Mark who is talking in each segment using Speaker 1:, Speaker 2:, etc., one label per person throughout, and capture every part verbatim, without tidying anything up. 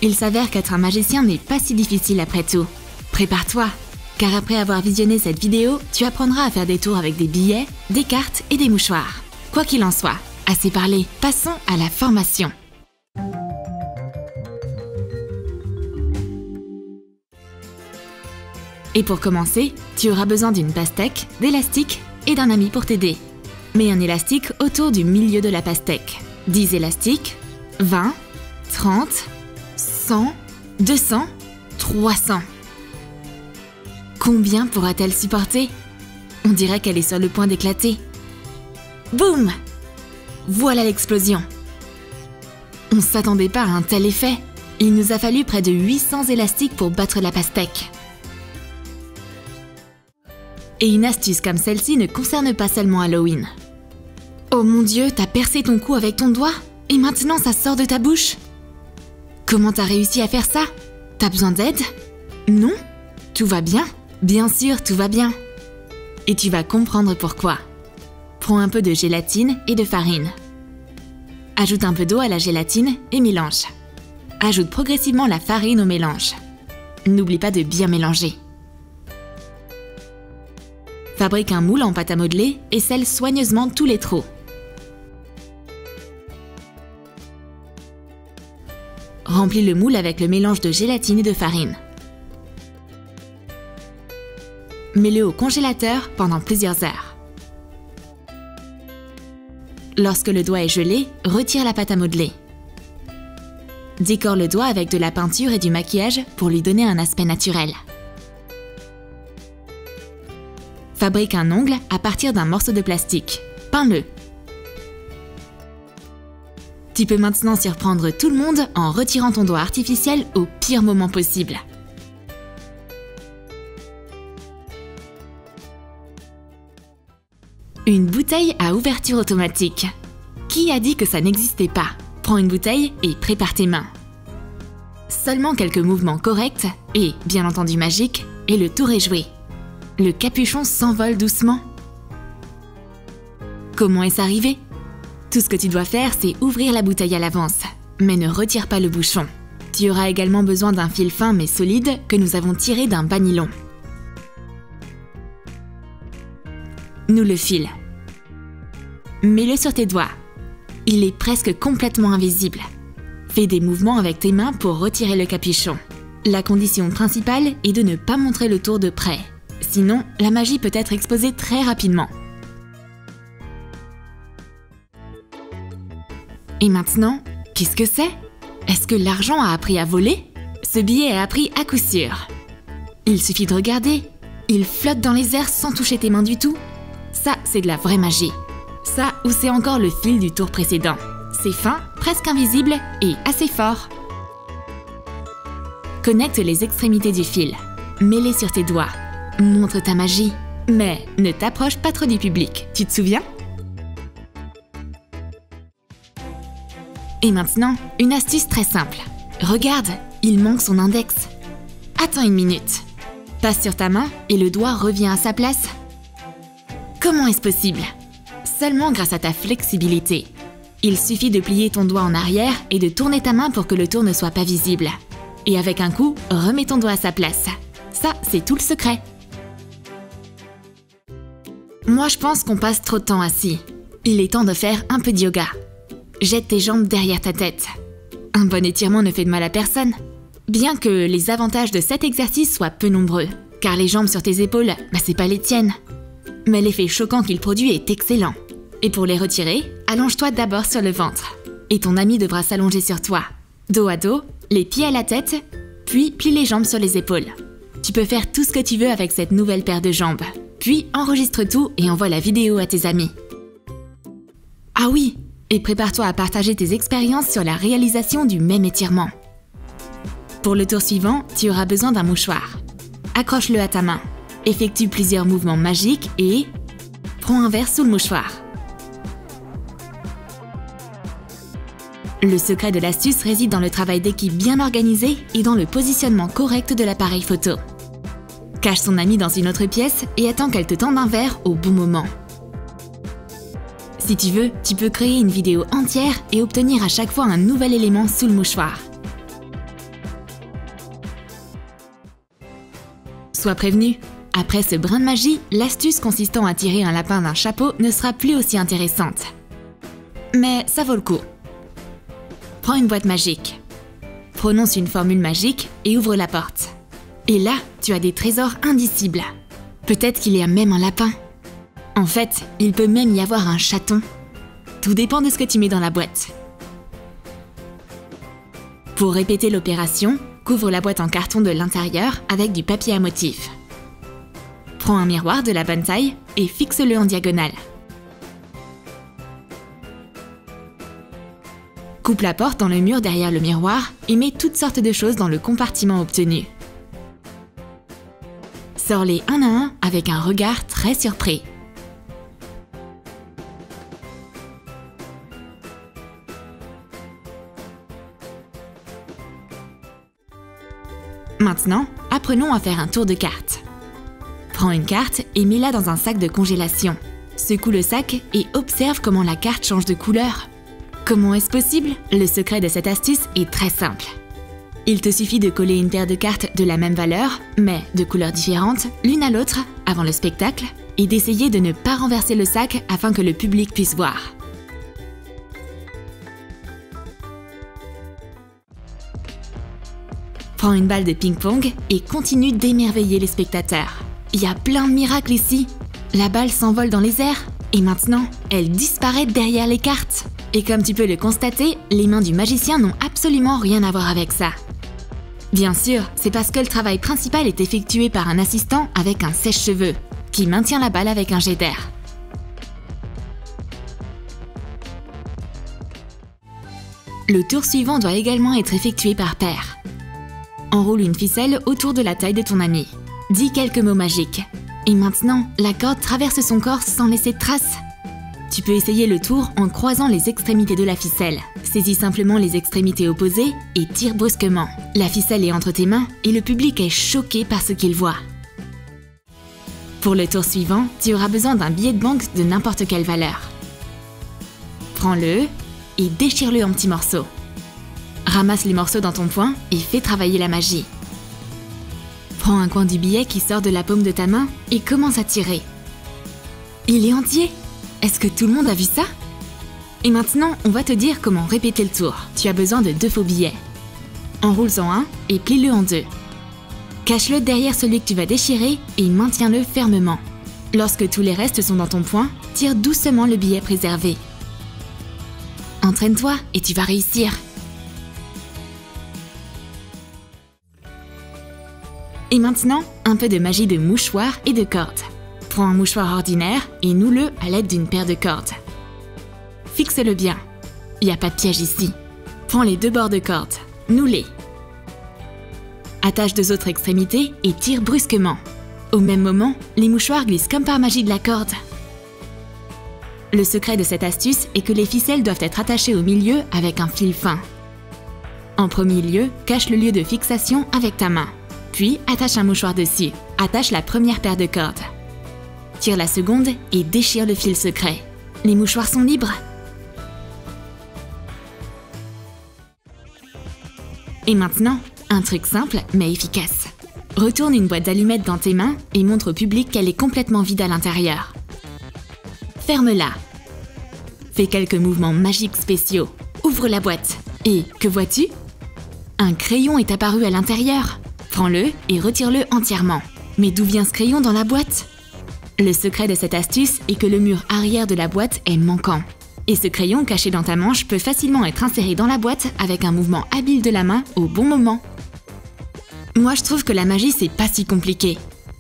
Speaker 1: Il s'avère qu'être un magicien n'est pas si difficile après tout. Prépare-toi, car après avoir visionné cette vidéo, tu apprendras à faire des tours avec des billets, des cartes et des mouchoirs. Quoi qu'il en soit, assez parlé, passons à la formation. Et pour commencer, tu auras besoin d'une pastèque, d'élastique et d'un ami pour t'aider. Mets un élastique autour du milieu de la pastèque. dix élastiques, vingt, trente, cent, deux cents, trois cents. Combien pourra-t-elle supporter? On dirait qu'elle est sur le point d'éclater. Boum! Voilà l'explosion. On ne s'attendait pas à un tel effet. Il nous a fallu près de huit cents élastiques pour battre la pastèque. Et une astuce comme celle-ci ne concerne pas seulement Halloween. Oh mon Dieu, t'as percé ton cou avec ton doigt et maintenant ça sort de ta bouche? Comment t'as réussi à faire ça? T'as besoin d'aide? Non? Tout va bien? Bien sûr, tout va bien. Et tu vas comprendre pourquoi. Prends un peu de gélatine et de farine. Ajoute un peu d'eau à la gélatine et mélange. Ajoute progressivement la farine au mélange. N'oublie pas de bien mélanger. Fabrique un moule en pâte à modeler et scelle soigneusement tous les trous. Remplis le moule avec le mélange de gélatine et de farine. Mets-le au congélateur pendant plusieurs heures. Lorsque le doigt est gelé, retire la pâte à modeler. Décore le doigt avec de la peinture et du maquillage pour lui donner un aspect naturel. Fabrique un ongle à partir d'un morceau de plastique. Peins-le. Tu peux maintenant surprendre tout le monde en retirant ton doigt artificiel au pire moment possible. Une bouteille à ouverture automatique. Qui a dit que ça n'existait pas? Prends une bouteille et prépare tes mains. Seulement quelques mouvements corrects et, bien entendu magiques, et le tour est joué. Le capuchon s'envole doucement. Comment est-ce arrivé? Tout ce que tu dois faire, c'est ouvrir la bouteille à l'avance, mais ne retire pas le bouchon. Tu auras également besoin d'un fil fin mais solide que nous avons tiré d'un bas nylon. Noue le fil. Mets-le sur tes doigts. Il est presque complètement invisible. Fais des mouvements avec tes mains pour retirer le capuchon. La condition principale est de ne pas montrer le tour de près. Sinon, la magie peut être exposée très rapidement. Et maintenant, qu'est-ce que c'est? Est-ce que l'argent a appris à voler? Ce billet a appris à coup sûr. Il suffit de regarder. Il flotte dans les airs sans toucher tes mains du tout. Ça, c'est de la vraie magie. Ça, ou c'est encore le fil du tour précédent. C'est fin, presque invisible et assez fort. Connecte les extrémités du fil. Mets-les sur tes doigts. Montre ta magie, mais ne t'approche pas trop du public, tu te souviens? Et maintenant, une astuce très simple. Regarde, il manque son index. Attends une minute. Passe sur ta main et le doigt revient à sa place. Comment est-ce possible? Seulement grâce à ta flexibilité. Il suffit de plier ton doigt en arrière et de tourner ta main pour que le tour ne soit pas visible. Et avec un coup, remets ton doigt à sa place. Ça, c'est tout le secret. Moi, je pense qu'on passe trop de temps assis. Il est temps de faire un peu de yoga. Jette tes jambes derrière ta tête. Un bon étirement ne fait de mal à personne. Bien que les avantages de cet exercice soient peu nombreux, car les jambes sur tes épaules, bah, c'est pas les tiennes. Mais l'effet choquant qu'il produit est excellent. Et pour les retirer, allonge-toi d'abord sur le ventre. Et ton ami devra s'allonger sur toi. Dos à dos, les pieds à la tête, puis plie les jambes sur les épaules. Tu peux faire tout ce que tu veux avec cette nouvelle paire de jambes. Puis enregistre tout et envoie la vidéo à tes amis. Ah oui, et prépare-toi à partager tes expériences sur la réalisation du même étirement. Pour le tour suivant, tu auras besoin d'un mouchoir. Accroche-le à ta main. Effectue plusieurs mouvements magiques et... prends un verre sous le mouchoir. Le secret de l'astuce réside dans le travail d'équipe bien organisé et dans le positionnement correct de l'appareil photo. Cache son ami dans une autre pièce et attends qu'elle te tende un verre au bon moment. Si tu veux, tu peux créer une vidéo entière et obtenir à chaque fois un nouvel élément sous le mouchoir. Sois prévenu, après ce brin de magie, l'astuce consistant à tirer un lapin d'un chapeau ne sera plus aussi intéressante. Mais ça vaut le coup. Prends une boîte magique. Prononce une formule magique et ouvre la porte. Et là, tu as des trésors indicibles. Peut-être qu'il y a même un lapin. En fait, il peut même y avoir un chaton. Tout dépend de ce que tu mets dans la boîte. Pour répéter l'opération, couvre la boîte en carton de l'intérieur avec du papier à motif. Prends un miroir de la bonne taille et fixe-le en diagonale. Coupe la porte dans le mur derrière le miroir et mets toutes sortes de choses dans le compartiment obtenu. Sors-les un à un avec un regard très surpris. Maintenant, apprenons à faire un tour de cartes. Prends une carte et mets-la dans un sac de congélation. Secoue le sac et observe comment la carte change de couleur. Comment est-ce possible? Le secret de cette astuce est très simple. Il te suffit de coller une paire de cartes de la même valeur, mais de couleurs différentes, l'une à l'autre, avant le spectacle, et d'essayer de ne pas renverser le sac afin que le public puisse voir. Prends une balle de ping-pong et continue d'émerveiller les spectateurs. Il y a plein de miracles ici. La balle s'envole dans les airs et maintenant, elle disparaît derrière les cartes. Et comme tu peux le constater, les mains du magicien n'ont absolument rien à voir avec ça. Bien sûr, c'est parce que le travail principal est effectué par un assistant avec un sèche-cheveux, qui maintient la balle avec un jet d'air. Le tour suivant doit également être effectué par paire. Enroule une ficelle autour de la taille de ton ami. Dis quelques mots magiques. Et maintenant, la corde traverse son corps sans laisser de traces. Tu peux essayer le tour en croisant les extrémités de la ficelle. Saisis simplement les extrémités opposées et tire brusquement. La ficelle est entre tes mains et le public est choqué par ce qu'il voit. Pour le tour suivant, tu auras besoin d'un billet de banque de n'importe quelle valeur. Prends-le et déchire-le en petits morceaux. Ramasse les morceaux dans ton poing et fais travailler la magie. Prends un coin du billet qui sort de la paume de ta main et commence à tirer. Il est entier! Est-ce que tout le monde a vu ça? Et maintenant, on va te dire comment répéter le tour. Tu as besoin de deux faux billets. Enroule-en un et plie-le en deux. Cache-le derrière celui que tu vas déchirer et maintiens-le fermement. Lorsque tous les restes sont dans ton poing, tire doucement le billet préservé. Entraîne-toi et tu vas réussir. Et maintenant, un peu de magie de mouchoir et de cordes. Prends un mouchoir ordinaire et noue-le à l'aide d'une paire de cordes. Fixe-le bien. Il n'y a pas de piège ici. Prends les deux bords de corde, noue-les. Attache deux autres extrémités et tire brusquement. Au même moment, les mouchoirs glissent comme par magie de la corde. Le secret de cette astuce est que les ficelles doivent être attachées au milieu avec un fil fin. En premier lieu, cache le lieu de fixation avec ta main. Puis, attache un mouchoir dessus. Attache la première paire de cordes. Tire la seconde et déchire le fil secret. Les mouchoirs sont libres. Et maintenant, un truc simple mais efficace. Retourne une boîte d'allumettes dans tes mains et montre au public qu'elle est complètement vide à l'intérieur. Ferme-la. Fais quelques mouvements magiques spéciaux. Ouvre la boîte. Et que vois-tu? Un crayon est apparu à l'intérieur. Prends-le et retire-le entièrement. Mais d'où vient ce crayon dans la boîte? Le secret de cette astuce est que le mur arrière de la boîte est manquant. Et ce crayon caché dans ta manche peut facilement être inséré dans la boîte avec un mouvement habile de la main au bon moment. Moi, je trouve que la magie, c'est pas si compliqué.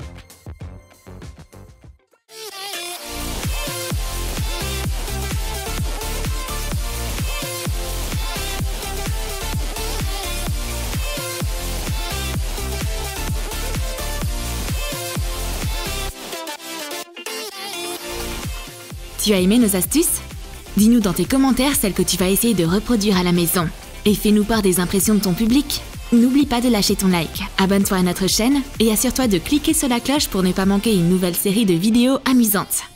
Speaker 1: Tu as aimé nos astuces? Dis-nous dans tes commentaires celles que tu vas essayer de reproduire à la maison. Et fais-nous part des impressions de ton public. N'oublie pas de lâcher ton like, abonne-toi à notre chaîne et assure-toi de cliquer sur la cloche pour ne pas manquer une nouvelle série de vidéos amusantes.